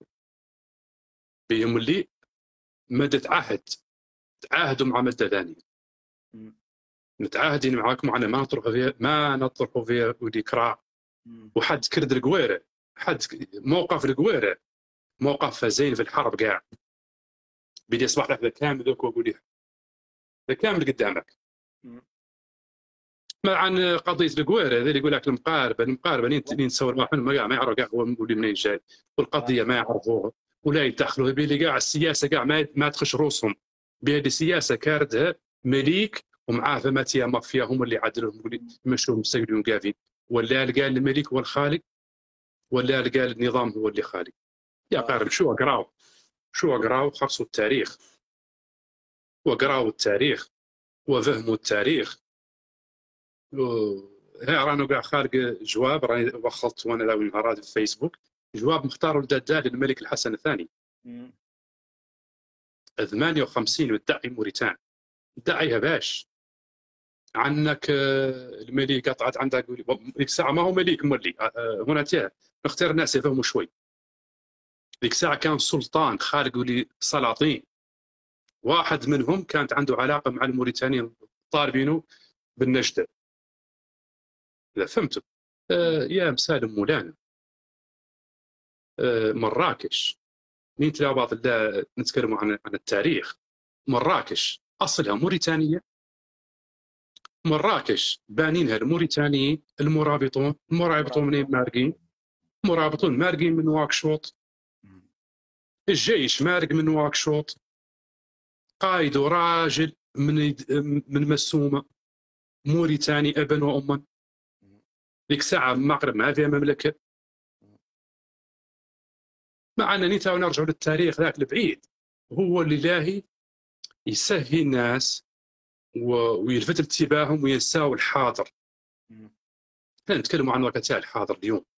بيوم اللي مدى تعاهدوا مع مدى ثانيه، متعاهدين معاكم معنا ما نطرحوا فيها ودي كراع. وحد كرد القويره، حد موقف القويره موقف زين في الحرب كاع. بدي اصبح لك ذا كامل ذوك واقول لي ذا كامل قدامك. ما عن قضيه القويره ذي اللي يقول لك المقاربه اللي نتصور معهم ما يعرفوا كاع هو يقول لي منين جاي، والقضيه ما يعرفوها ولا يدخلوا بلي كاع السياسه كاع ما تخش روسهم بهذه السياسه كاردها مليك ومعاه ثماتيه مافيا هم اللي عدلوهم يمشوا مسجلين قافين، ولا قال الملك هو الخالق ولا قال النظام هو اللي خالق. يا قارب شو اقراو خلصوا التاريخ وقراوا التاريخ وفهموا التاريخ. رانا كاع خارج جواب راني وخلت وانا لاوي نهارات في الفيسبوك جواب مختار الدجال للملك الحسن الثاني 58 مدعي موريتان. مدعيها باش عنك الملك قطعت عندك ديك الساعه ما هو ملك مولي هنا تاه نختار الناس يفهموا شوي. ديك الساعه كان سلطان خالق لي سلاطين، واحد منهم كانت عنده علاقه مع الموريتانيين طالبينه بالنجده. اذا فهمتوا يا مسالم مولانا مراكش مين تلاقوا بعض نتكلموا عن التاريخ. مراكش اصلها موريتانيه، مراكش بانينها الموريتانيين المرابطون منين مارقين؟ مرابطون مارقين من واكشوط، الجيش مارق من واكشوط، قائد راجل من مسومه موريتاني ابا واما. ديك الساعه المغرب ما فيها مملكه. مع انني تو نرجع للتاريخ ذاك البعيد هو اللي لاهي يسهي الناس ويلفت انتباههم وينساو الحاضر. احنا نتكلموا عن وقت الحاضر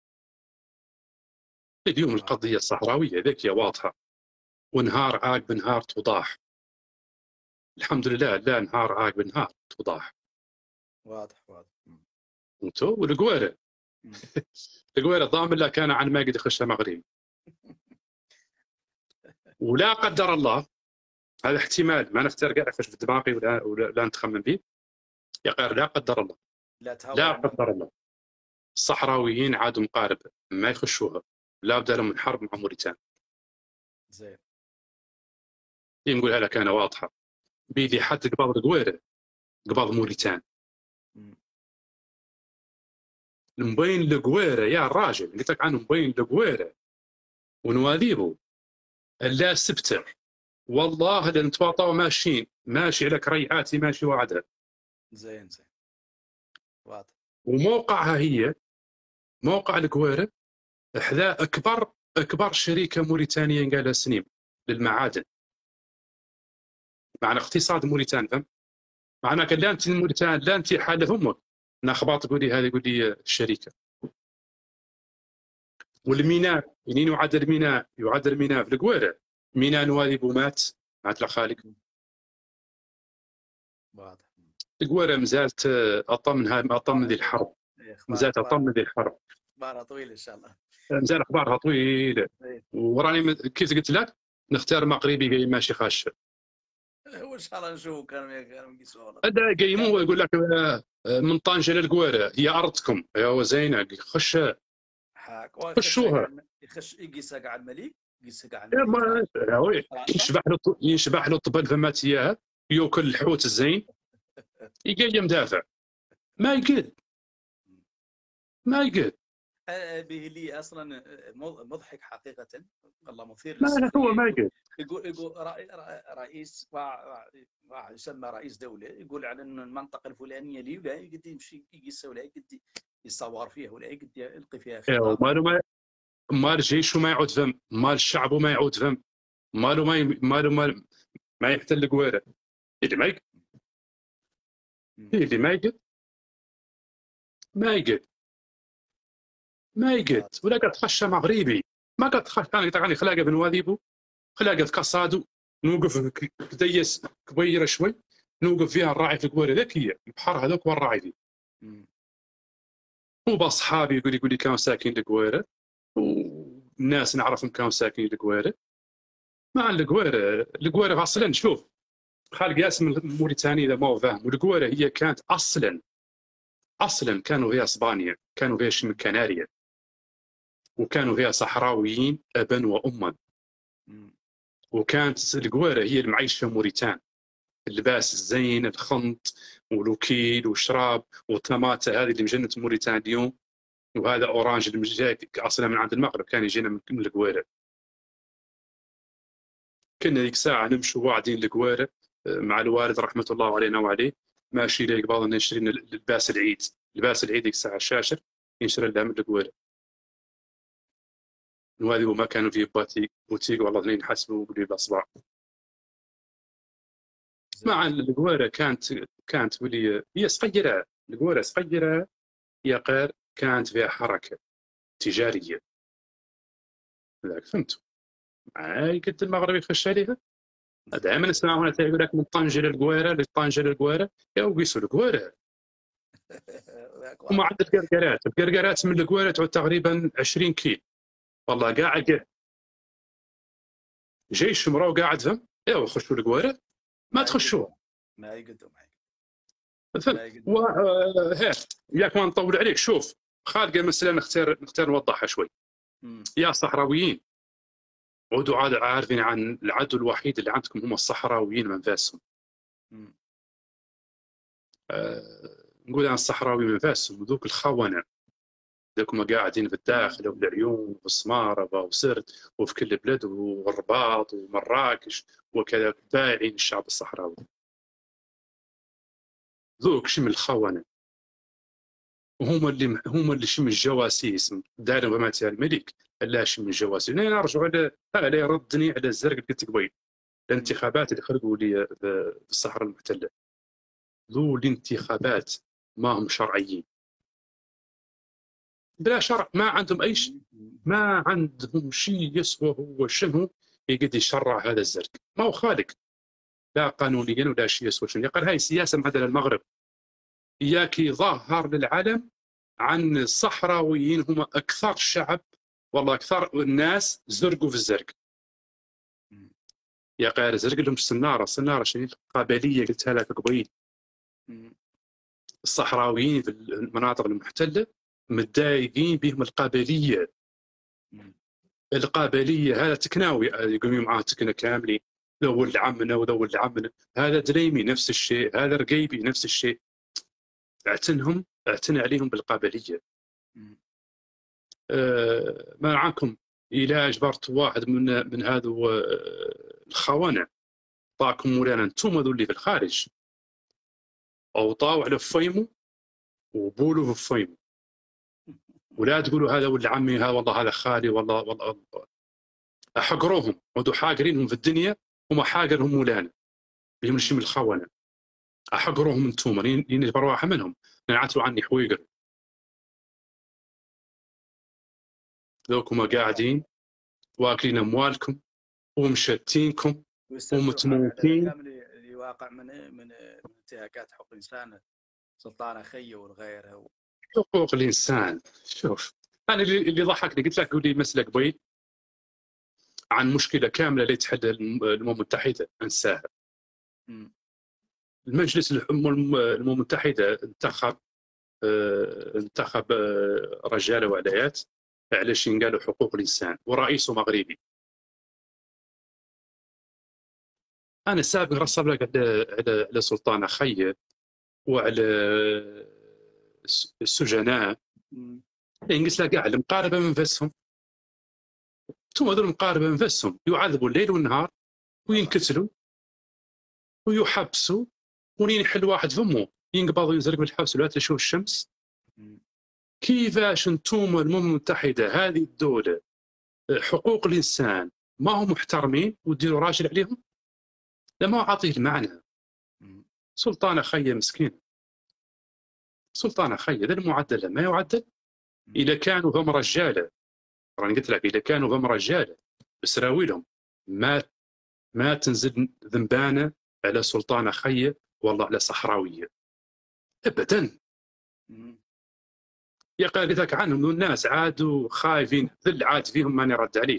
اليوم القضيه الصحراويه ذكيه واضحه، ونهار عاقب نهار توضاح. الحمد لله لا نهار عاقب نهار توضاح. واضح. انتو والقويره القويره ضامن لا كان عن ما قد يخش مغربي. ولا قدر الله هذا احتمال ما نختار كاع يخش في دماغي ولا نتخمم به. يا غير لا قدر الله لا قدر الله الصحراويين عادوا مقارب ما يخشوها لا بدا لهم من حرب مع موريتانيا. زين نقولها لك انا واضحه بيدي حد قبض القويره قبض موريتانيا. مبين القويره يا الراجل قلت لك عنه مبين القويره ونواذيبه لا سبتر والله اذا نتواطاو ماشي لك ريعاتي ماشي وعدها. زين واضح. وموقعها هي موقع القويره احدى اكبر شركه موريتانيه قالها سنين للمعادن. معنى اقتصاد موريتانيا فهم معناك لا انت موريتانيا لا انت حاله امك نخبط تقولي هذه يقول لي الشركه. والميناء منين يعد الميناء في القويره ميناء نوادي بومات مات الخالق. واضح. القويره مازالت اطم ذي الحرب مازالت اطم ذي الحرب. اخبارها طويله ان شاء الله. مازال اخبارها طويله. وراني كيف قلت لك نختار مغربي ماشي خاش. وان شاء الله نشوف كانوا يقيسوا هذا قيموه يقول لك من طنجه للقويره هي ارضكم ايوا زينه خش خشوها. يخش يقيسها كاع الملك يقيسها كاع الملك يشبح له الطبل فمات اياها ياكل الحوت الزين يقل مدافع ما يقل به لي اصلا مضحك حقيقه والله مثير لا هو ما يقل. يقول رئيس يسمى رئيس دوله يقول على ان المنطقه الفلانيه لي ولا يقدر يمشي يقيسها ولا يقدر يصور فيها ولا يقدر يلقي فيها خطاب. مال جيشه ما يعود فم مال شعبه ما يعود فم ماله ما يحتل القويره اللي ما يقدر اللي ما يقدر ولا قد خش مغربي ما قد خش كان يتعني خلاقه بن واذيبو خلاقه في كاسادو نوقف كديس كبيره شوي، نوقف فيها نراعي في القويره ذكيه البحر هذوك والراعي فيه. وباصحابي يقول لي كانوا ساكنين القويره، والناس نعرفهم كانوا ساكنين القويره. مع القويره اصلا شوف خالد قاسم الموريتاني اذا ما هو فاهم، والقويره هي كانت اصلا كانوا فيها اسبانيا، كانوا فيها شمال كناريا، وكانوا فيها صحراويين ابا واما. وكانت القويره هي المعيشه في موريتان، اللباس الزين، الخنط والوكيل والشراب والطماطة هذه اللي مجنة موريتان اليوم، وهذا اورانج اللي جاي اصلا من عند المغرب، كان يجينا من القويره. كنا ذيك ساعه نمشوا واعدين القويره مع الوالد رحمه الله علينا وعليه، ماشي لي قبل نشتري لباس العيد، لباس العيد ذيك الساعه الشاشر ينشرى لها من القويره. وهذه وما كانوا فيه بوتيك والله اثنين حسبوا لي باصبع. مع القويره كانت ولي هي صغيره، القويره صغيره يا قير، كانت فيها حركه تجاريه. ذاك فهمتوا معاي؟ قلت المغرب يخش عليها دائما نسمع هنا يقول لك من طنجه للقويره، لطنجه للقويره، يا وقيسوا القويره. وما عندك القرقرات من القويره تعود تقريبا 20 كيلو، والله قاعد جيش مراه قاعد فهم، يا خشوا القويره ما تخشوها، ما يقدوا ياك ما نطول عليك. شوف خالد المساله نختار نوضحها شوي. يا صحراويين عودوا عارفين عن العدو الوحيد اللي عندكم هم الصحراويين من فاسهم. نقول عن الصحراوي من فاسهم، ذوك الخونه ذوك ما قاعدين في الداخل وبالعيون وفي السماره وسرت وفي كل بلد والرباط ومراكش وكذا، بايعين الشعب الصحراوي. ذوك شم الخونه، وهم اللي شم الجواسيس داروا بمات الملك، لا شم الجواسيس. نرجع على ردني على الزرق اللي قلت قبيل، الانتخابات اللي خرجوا لي في الصحراء المحتله، ذو الانتخابات ما هم شرعيين، بلا شرع، ما عندهم اي شيء، ما عندهم شيء يسوى هو شنو يقد يشرع هذا الزرق، ما هو خالق لا قانونيا ولا شيء يسوى شنو. يقول هاي سياسه مثلا المغرب اياك يظهر للعالم عن الصحراويين هم اكثر شعب، والله اكثر الناس زرقوا في الزرق. يا قاري زرق لهم سناره شنو القبليه قلتها لك قبيل. الصحراويين في المناطق المحتله متضايقين بهم القبليه. هذا تكناوي يقوموا معاه تكنه كاملين، ذو العمنا وذو العمنا، هذا دريمي نفس الشيء، هذا رقيبي نفس الشيء. اعتنى عليهم بالقابليه. ما معكم الى اجبرت واحد من هذا الخونه، طاكم مولانا انتم ذو اللي في الخارج، او طاو على فيمو وبولوا في فيمو، ولا تقولوا هذا ولد عمي، هذا والله هذا خالي، والله احقروهم، ودوا حاقرينهم في الدنيا، هم حاقرهم مولانا بهم الشيء من الخونه، احقروهم انتم لين برواحه منهم نعتلوا عني حويقر. ذوكم قاعدين واكلين اموالكم ومشتينكم ومتموتين. اللي واقع من انتهاكات حقوق الانسان، سلطان اخي والغيره حقوق الانسان. شوف انا اللي ضحكني قلت لك قولي مساله قبيل عن مشكله كامله اللي تحل الامم المتحده انساها. المجلس الامم المتحده انتخب رجاله وعلايات على شيء قالوا حقوق الانسان، ورئيسه مغربي. انا سابق رسب لك على سلطان اخي وعلى السجناء، قلت لك قاعد المقاربه من نفسهم، ثم هذول المقاربه من نفسهم يعذبوا الليل والنهار وينكتلوا ويحبسوا، ولين يحل واحد فمه ينقبض وينزرق بالحبس ولا تشوف الشمس. كيفاش انتم الامم المتحده هذه الدوله حقوق الانسان ما هم محترمين وتديروا راجل عليهم؟ لا ما عاطيه المعنى. سلطان اخي مسكين، سلطان اخي ذا المعدل ما يعدل. اذا كانوا هم رجاله، راني قلت لك اذا كانوا هم رجاله بسراويلهم ما تنزل ذنبانه على سلطانه خيه والله على صحراويه ابدا. يا قال قلت لك عنهم الناس عادوا خايفين ذل، عاد فيهم ماني رد عليك،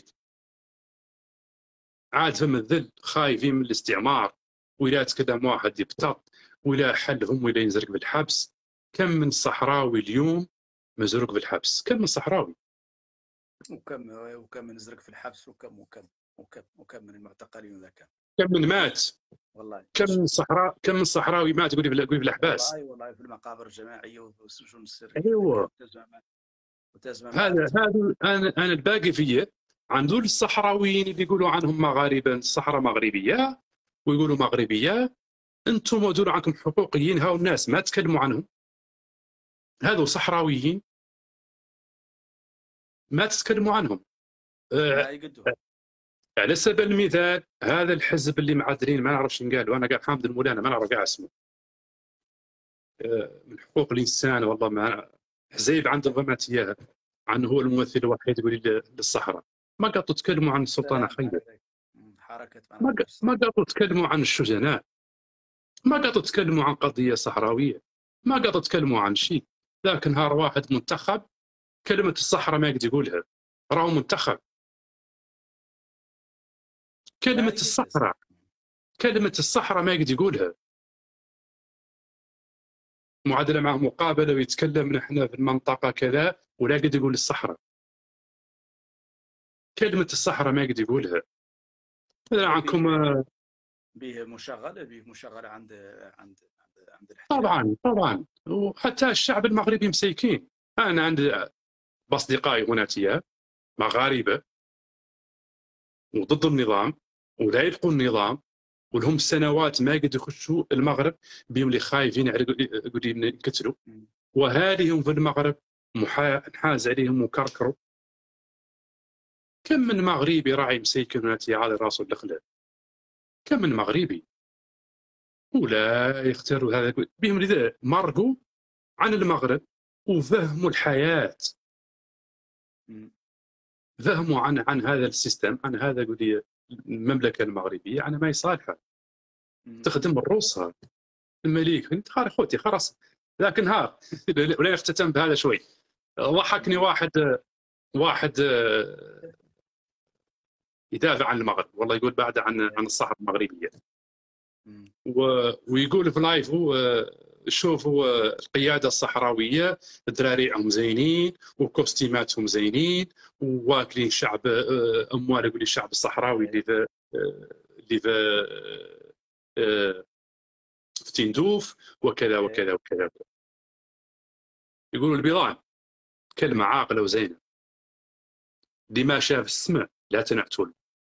عاد فيهم الذل، خايفين من الاستعمار، ولا تقدم واحد يبتط ولا حلهم ولا ينزرق بالحبس. كم من صحراوي اليوم مزروق بالحبس؟ كم من صحراوي وكم من نزرق في الحبس، وكم من المعتقلين ذا كان، كم من مات، والله كم من صحراوي مات يقول في الاحباس. والله في المقابر الجماعيه والسجون السريه. ايوه هذا انا الباقي فيه عن ذول الصحراويين اللي يقولوا عنهم مغاربه، الصحراء مغربيه ويقولوا مغربيه. انتم ودول عنكم حقوقيين، هاو الناس ما تكلموا عنهم، هذو صحراويين ما تتكلموا عنهم. على سبيل المثال هذا الحزب اللي معدلين ما نعرف شنو قالوا، انا قال حامد المولانا ما نعرف كاع اسمه، من حقوق الانسان والله ما حزيب عنده ضمت اياها، عنه هو الممثل الوحيد يقول للصحراء. ما قاطوا تكلموا عن السلطان خير، ما قاطوا تكلموا عن الشجناء، ما قاطوا تكلموا عن قضيه صحراويه، ما قاطوا تكلموا عن شيء. لكن نهار واحد منتخب كلمه الصحراء ما يقدر يقولها، راهو منتخب. كلمه الصحراء ما يقدر يقولها. معادله معه مقابله ويتكلم نحن في المنطقه كذا ولا يقدر يقول الصحراء. كلمه الصحراء ما يقدر يقولها. عنكم به مشغله عند الاحتلال. طبعا وحتى الشعب المغربي مسيكين. انا عندي اصدقائي هنا مغاربه وضد النظام ولا يلقوا النظام ولهم سنوات ما قد يخشوا المغرب بهم اللي خايفين على يقتلوا، وهاليهم في المغرب نحاز عليهم وكركروا. كم من مغربي راعي مسيكن هنا على راسه الخلال، كم من مغربي ولا يختاروا هذا بهم اللي مرقوا عن المغرب وفهموا الحياه، فهموا عن هذا السيستم، عن هذا المملكه المغربيه، عن ما يصالحها. تخدم الروس المليك انت خوتي خلاص. لكن ولا يختتم بهذا شوي. ضحكني واحد يدافع عن المغرب والله، يقول بعد عن الصحراء المغربيه ويقول في لايف هو شوفوا القياده الصحراويه ذراريعهم زينين وكوستيماتهم زينين واكلين شعب اموال، يقول الشعب الصحراوي اللي في تندوف وكذا وكذا وكذا. يقولوا البيضان كلمه عاقله وزينه، لما شاف السمع لا تنعتول.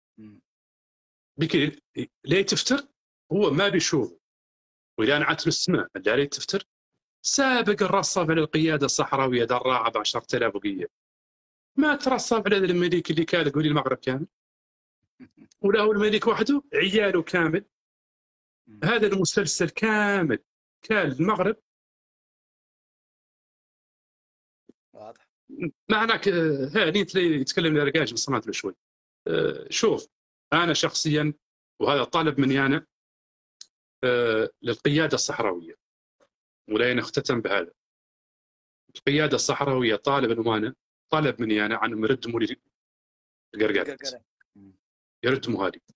بكي لا تفتر هو ما بيشوف، وإذا نعت السمع لا يتفتر. سابق الرصف على القياده الصحراويه دراعه ب 10,000 وقيه، ما ترصف على الملك اللي كان يقول المغرب كامل، ولا هو الملك وحده، عياله كامل. هذا المسلسل كامل كان المغرب. واضح معناك هاني يتكلم لرجاج بصمت له شوي. شوف انا شخصيا وهذا طلب مني انا للقياده الصحراويه، ولا نختتم بهذا. القياده الصحراويه طالب مني انا عن مرد مولي القرقارات، يردموا هذه،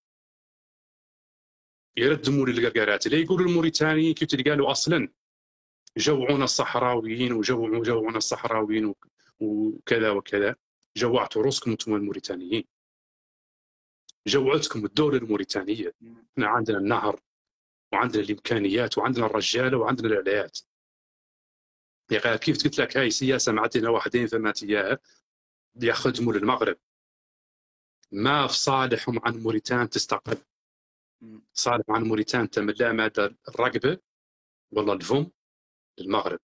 يردموا للقرقارات. اللي يقولوا الموريتانيين كيف قالوا اصلا جوعونا الصحراويين وجوعونا الصحراويين وكذا وكذا. جوعتوا روسكم انتم الموريتانيين، جوعتكم الدوله الموريتانيه. احنا عندنا النهر وعندنا الامكانيات وعندنا الرجاله وعندنا الاعليات. يا اخي كيف قلت لك هاي سياسه معدنا واحدين فمات اياها يخدموا للمغرب. ما في صالحهم عن موريتان تستقل، صالح عن موريتان تملا ماده الرقبه والله الفم للمغرب.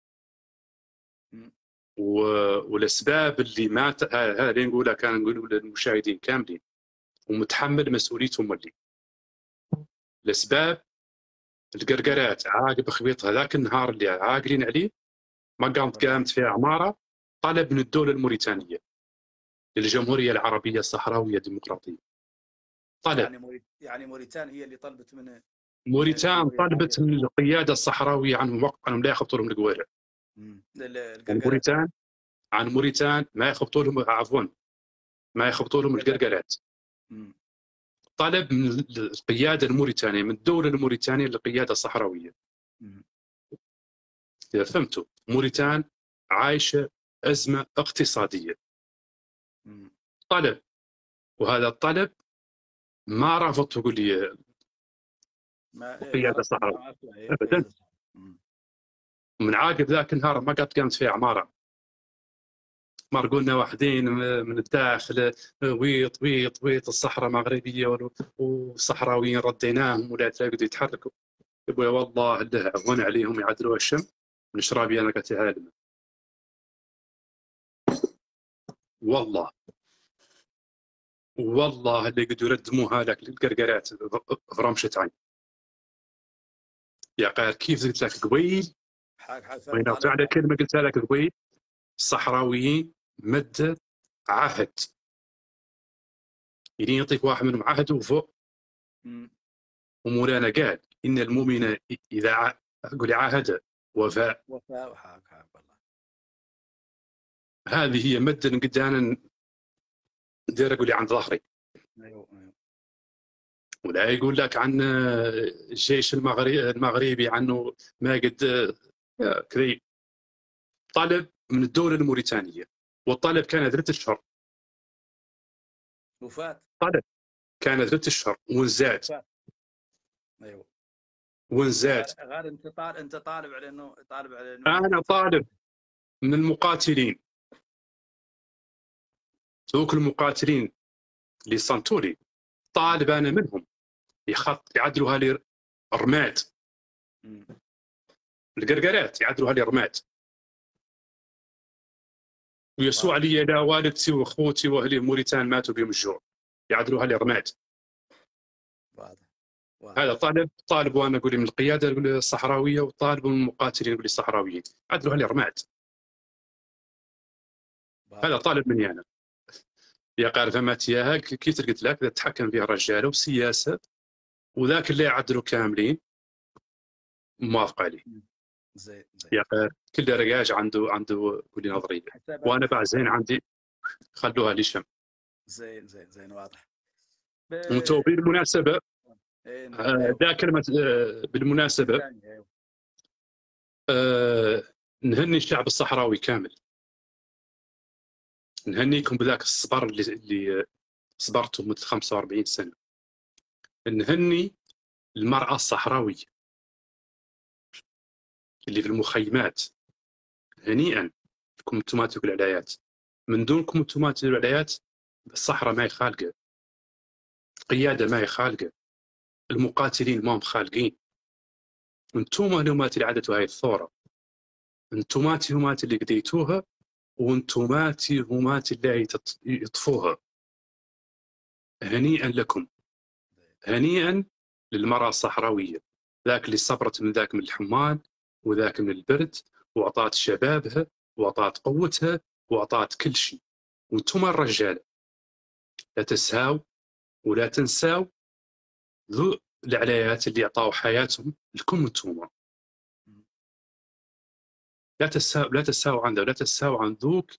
والاسباب اللي مات هذا اللي نقولها كان نقول للمشاهدين كاملين ومتحمل مسؤوليتهم. اللي الاسباب القرقرات عاقب خبيط هذاك النهار اللي عاقلين عليه ما قامت فيها عماره. طلب من الدوله الموريتانيه للجمهوريه العربيه الصحراويه الديمقراطيه، طلب يعني موريتان هي اللي طلبت من موريتان طلبت من القياده الصحراويه عنهم وقت انهم لا يخبطوا لهم القوارع. القرقرات. عن موريتان ما يخبطوا لهم، عفوا ما يخبطوا لهم القرقرات. طلب من القياده الموريتانيه، من الدوله الموريتانيه للقياده الصحراويه. اذا فهمتوا، موريتان عايشه ازمه اقتصاديه. طلب، وهذا الطلب ما رفض تقول لي القياده الصحراويه ابدا. من عاقب ذاك النهار ما قامت فيها عماره، مرقولنا واحدين من الداخل ويط ويط ويط الصحراء مغربيه والصحراويين رديناهم ولا تلاقوا يتحركوا. يقول والله اللي هون عليهم يعدلوا الشم من شرابي انا قلت عالم. والله اللي قدروا يردموها لك القرقرات فرمشة عين. يا قال كيف قلت لك قبيل، وين على كلمه قلتها لك قبيل، الصحراويين مد عهد، يعني يعطيك واحد منهم عهد وفوق. ومولانا قال ان المؤمن اذا اقول عاهد وفاء. والله هذه هي مد قدانا ندير اقول عند ظهري. ايوه. ولا يقول لك عن الجيش المغربي عنه ما قد كذي. طلب من الدوله الموريتانيه، والطلب كان 3 اشهر وفات. طلب كان 3 اشهر ونزاد. ايوه ونزاد. غير انت طالب على انه انا طالب من المقاتلين، ذوك المقاتلين اللي صنتوا لي، طالب انا منهم يعدلوها لي رماد. القرقرات يعدلوها لي رماد، ويسوع علي لا والدتي واخوتي واهلي موريتان ماتوا بهم الجوع، يعدلوها لي رماد. هذا طالب وانا اقول من القياده الصحراويه، وطالب من المقاتلين اقول الصحراويين عدلوها لي رماد. هذا طالب مني انا. يا قال فمات اياها كيف قلت لك، تتحكم فيها رجاله وسياسه، وذاك اللي يعدلوا كاملين موافق عليه. زين يا قال كل رجاج عنده كل نظريه، وانا بعد زين عندي خلوها لي شم. زين واضح. وانتم بالمناسبه ذا كلمه بالمناسبه نهني الشعب الصحراوي كامل، نهنيكم بذاك الصبر اللي صبرتوا مدة 45 سنة. نهني المرأة الصحراوية اللي في المخيمات، هنيئا لكم انتم تاكلوا العلايات. من دونكم انتم تاكلوا العلايات الصحراء ما هي خالقة، القيادة ما هي خالقة، المقاتلين ما هم خالقين. انتم همات اللي عدتوا هاي الثورة، انتم همات اللي قديتوها، وانتم همات اللي يطفوها. هنيئا لكم، هنيئا للمرأة الصحراوية، ذاك اللي صبرت من ذاك من الحمان وذاك من البرد، وأعطات شبابها وأعطات قوتها وأعطات كل شيء. وانتم الرجال لا تسهاو ولا تنساو ذو العلايات اللي أعطاوا حياتهم لكم انتم. لا تسهاو عن ذا، ولا تسهاو عن ذوك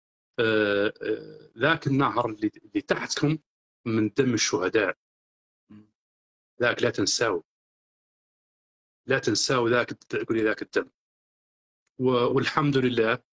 ذاك النهر اللي تحتكم من دم الشهداء. ذاك لا تنساو، لا تنساو ذاك الدم. والحمد لله،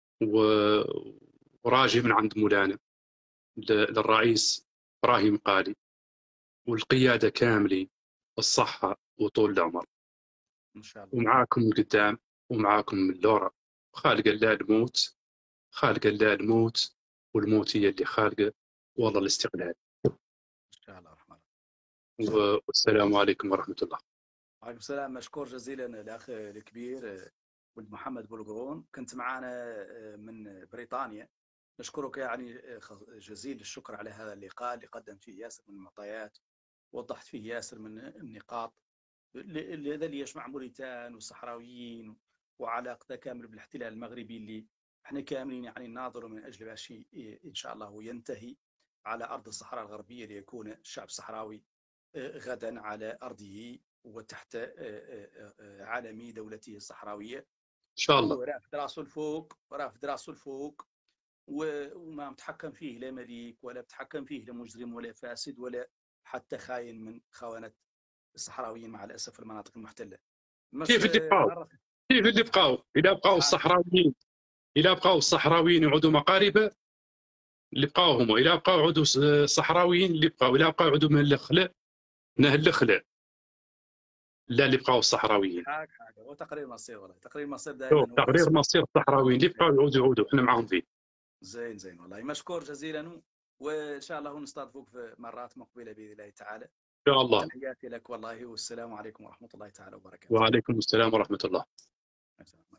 وراجي من عند مولانا للرئيس ابراهيم قالي والقياده كاملين الصحه وطول العمر ان شاء الله. ومعاكم من قدام ومعاكم من اللورا. خالق الله الموت، خالق الله الموت، والموت هي اللي خالقه، والله الاستقلال. ان شاء الله الرحمن الرحيم. والسلام عليكم ورحمه الله. وعليكم السلام. مشكور جزيلا الاخ الكبير ولد محمد بولقرون، كنت معنا من بريطانيا. نشكرك يعني جزيل الشكر على هذا اللقاء اللي قدمت فيه ياسر من المعطيات، وضحت فيه ياسر من النقاط اللي يجمع موريتان والصحراويين وعلاقته كامل بالاحتلال المغربي اللي احنا كاملين يعني ناظروا من اجل باش ان شاء الله ينتهي على ارض الصحراء الغربيه ليكون الشعب الصحراوي غدا على أرضه وتحت علم دولته الصحراوية ان شاء الله. ورافد راسه الفوق، ورافد راسه الفوق، وما متحكم فيه لا مليك ولا متحكم فيه لا مجرم ولا فاسد ولا حتى خاين من خونة الصحراويين مع الأسف في المناطق المحتلة. كيف اللي بقاو؟ كيف اللي بقاو؟ إذا بقاو الصحراويين، إذا بقاو الصحراويين يعودوا مقاربة اللي بقاو هما، إذا بقاو يعودوا الصحراويين اللي بقاو، إذا بقاو يعودوا من الخلا نهل لا اللي بقاو الصحراويين. حاجة هو تقرير مصير، والله تقرير مصير دائما هو تقرير مصير الصحراويين اللي بقاو يعودوا احنا معاهم فيه. زين والله مشكور جزيلا، وان شاء الله نستضيفك في مرات مقبله باذن الله تعالى. ان شاء الله. تحياتي لك والله، والسلام عليكم ورحمه الله تعالى وبركاته. وعليكم السلام ورحمه الله.